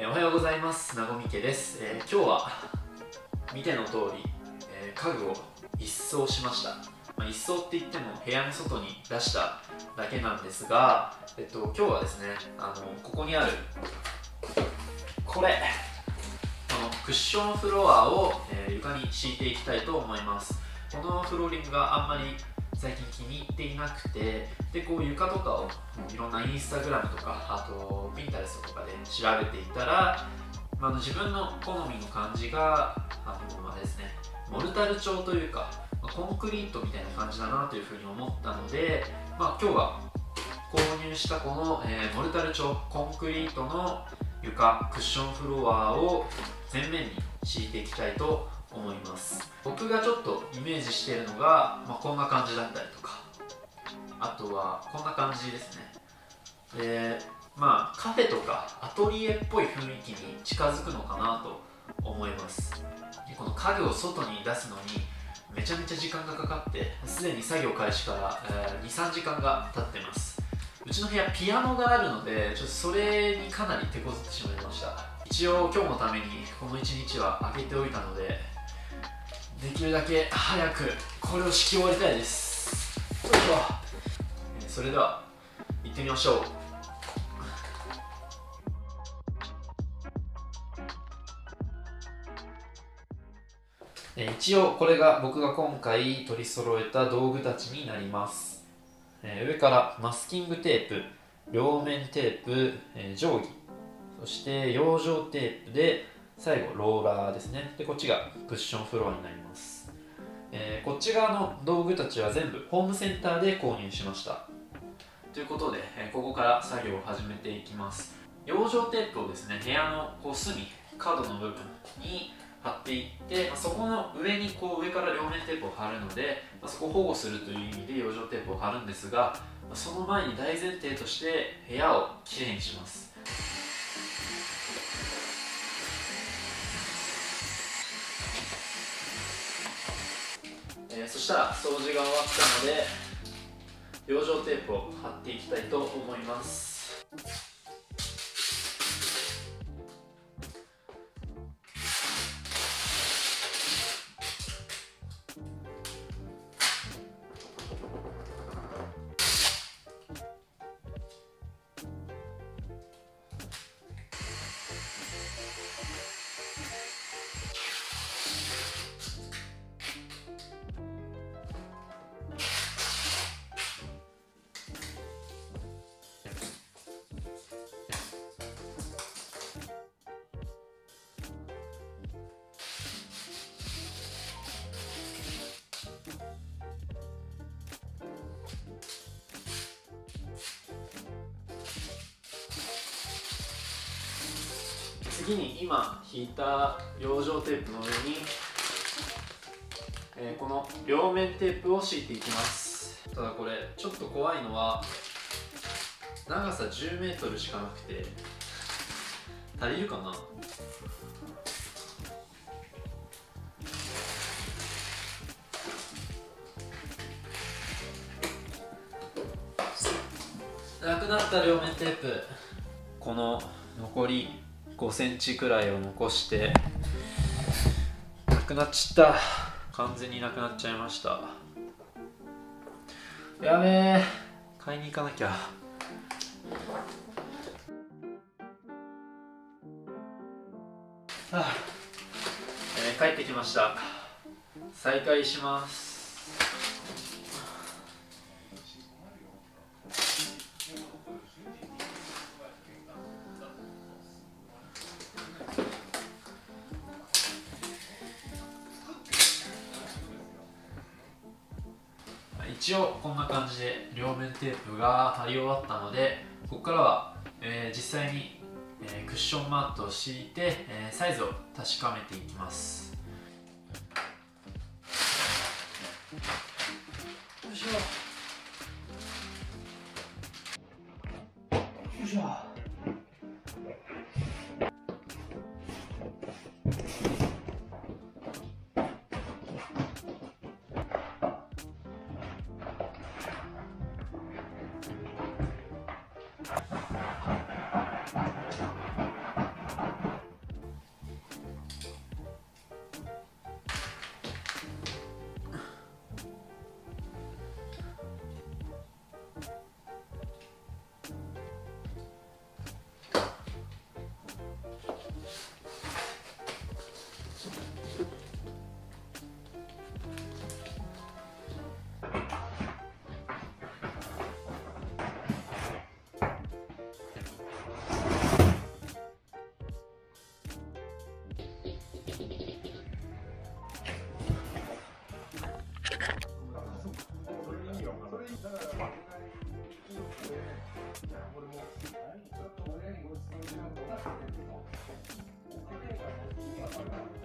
おはようございます。なごみけです。今日は見ての通り、家具を一掃しました。一掃って言っても部屋の外に出しただけなんですが、今日はですね、ここにあるこのクッションフロアを、床に敷いていきたいと思います。このフローリングがあんまり最近気に入っていなくて、でこう床とかをいろんなインスタグラムとか、あとピンタレストとかで調べていたら、自分の好みの感じがですね、モルタル調というかコンクリートみたいな感じだなというふうに思ったので、今日は購入したこの、モルタル調コンクリートの床クッションフロアを全面に敷いていきたいと思います。僕がちょっとイメージしているのが、こんな感じだったりとか、あとはこんな感じですね。でカフェとかアトリエっぽい雰囲気に近づくのかなと思います。でこの家具を外に出すのにめちゃめちゃ時間がかかって、すでに作業開始から、2、3時間が経ってます。うちの部屋ピアノがあるので、ちょっとそれにかなり手こずってしまいました。一応今日のためにこの1日は空けておいたので、できるだけ早くこれを敷き終わりたいです。それでは行ってみましょう。一応これが僕が今回取り揃えた道具たちになります。上からマスキングテープ、両面テープ、定規、そして養生テープで最後ローラーですね。でこっちがクッションフロアになります。こっち側の道具たちは全部ホームセンターで購入しました。ということで、ここから作業を始めていきます。養生テープをですね、部屋の隅、角の部分に貼っていって、そこの上に上から両面テープを貼るので、そこを保護するという意味で養生テープを貼るんですが、その前に大前提として部屋をきれいにします。そしたら掃除が終わったので養生テープを貼っていきたいと思います。次に今引いた養生テープの上に、この両面テープを敷いていきます。ただこれちょっと怖いのは長さ10メートルしかなくて、足りるかな。なくなった両面テープ、この残り5センチくらいを残してなくなっちゃった。完全になくなっちゃいました。やべえ、買いに行かなきゃ。帰ってきました。再開します。一応こんな感じで両面テープが貼り終わったので、ここからは、実際に、クッションマットを敷いて、サイズを確かめていきます。よいしょよいしょ。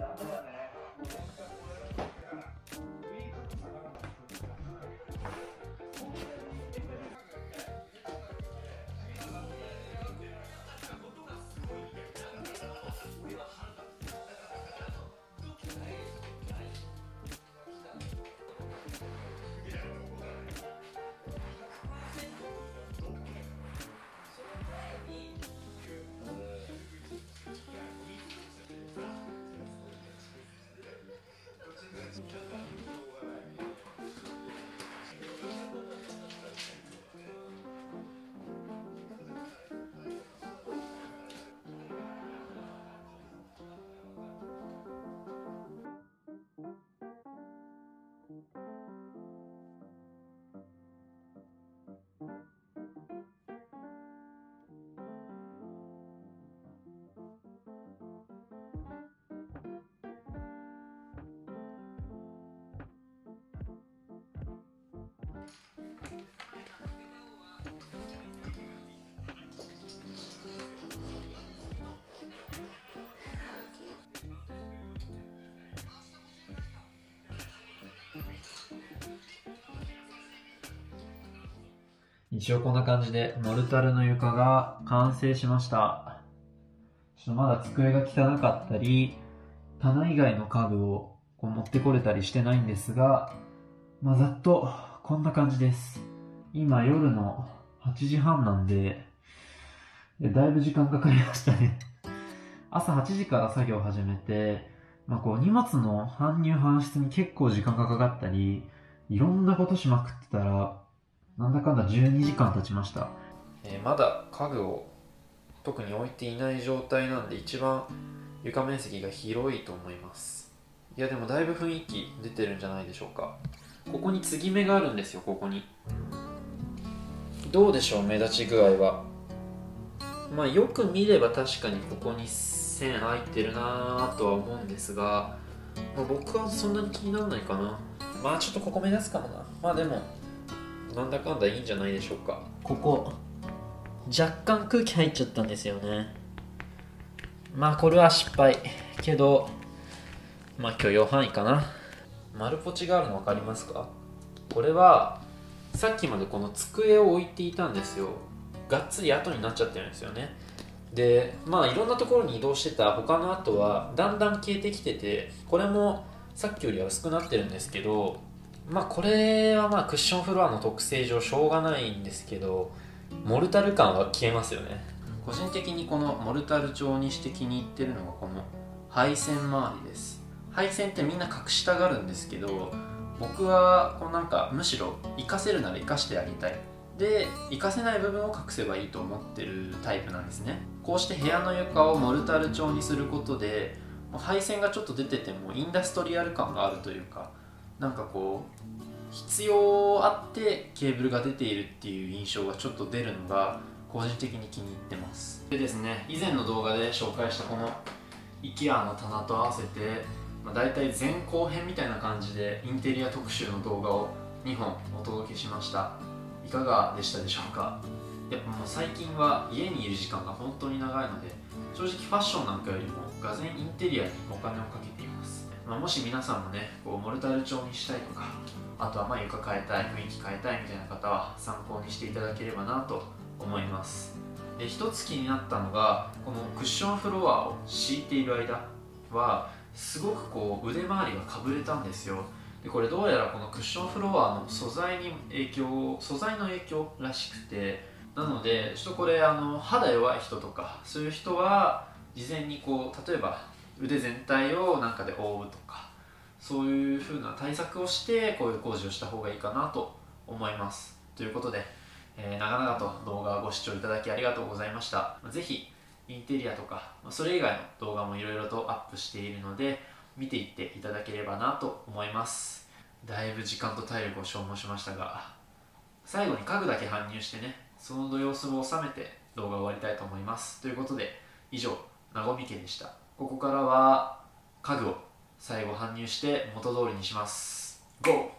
一応こんな感じでモルタルの床が完成しました。ちょっとまだ机が汚かったり、棚以外の家具をこう持ってこれたりしてないんですが、ざっとこんな感じです。今夜の8時半なんで、だいぶ時間かかりましたね。朝8時から作業を始めて、こう荷物の搬入搬出に結構時間がかかったり、いろんなことしまくってたら、なんだかんだ12時間経ちました。まだ家具を特に置いていない状態なんで一番床面積が広いと思います。いやでもだいぶ雰囲気出てるんじゃないでしょうか。ここに継ぎ目があるんですよ。ここにどうでしょう、目立ち具合は。よく見れば確かにここに線入ってるなとは思うんですが、僕はそんなに気にならないかな。ちょっとここ目立つかもな。でもなんだかんだいいんじゃないでしょうか。ここ若干空気入っちゃったんですよね。これは失敗けど、許容範囲かな。丸ポチがあるの分かりますか？これはさっきまでこの机を置いていたんですよ。がっつり跡になっちゃってるんですよね。でいろんなところに移動してた他の跡はだんだん消えてきてて、これもさっきよりは薄くなってるんですけど、これはクッションフロアの特性上しょうがないんですけど、モルタル感は消えますよね。個人的にこのモルタル調にして気に入ってるのがこの配線周りです。配線ってみんな隠したがるんですけど、僕はむしろ活かせるなら活かしてあげたい。で、活かせない部分を隠せばいいと思ってるタイプなんですね。こうして部屋の床をモルタル調にすることで、配線がちょっと出ててもインダストリアル感があるというか、必要あってケーブルが出ているっていう印象がちょっと出るのが個人的に気に入ってます。でですね、以前の動画で紹介したこの IKEA の棚と合わせて、だいたい前後編みたいな感じでインテリア特集の動画を2本お届けしました。いかがでしたでしょうか？やっぱ最近は家にいる時間が本当に長いので、正直ファッションなんかよりもがぜインテリアにお金をかけています。もし皆さんもね、モルタル調にしたいとか、あとは床変えたい、雰囲気変えたいみたいな方は参考にしていただければなと思います。で、一つ気になったのが、このクッションフロアを敷いている間はすごく腕周りがかぶれたんですよ。で、これどうやらこのクッションフロアの素材の影響らしくて、なのでちょっとこれ肌弱い人とかそういう人は事前に例えば腕全体をで覆うとか、そういう風な対策をしてこういう工事をした方がいいかなと思います。ということで、長々と動画をご視聴いただきありがとうございました。ぜひインテリアとかそれ以外の動画もいろいろとアップしているので見ていっていただければなと思います。だいぶ時間と体力を消耗しましたが、最後に家具だけ搬入してね、その様子を収めて動画を終わりたいと思います。ということで以上、なごみ家でした。ここからは家具を最後搬入して元通りにします。GO!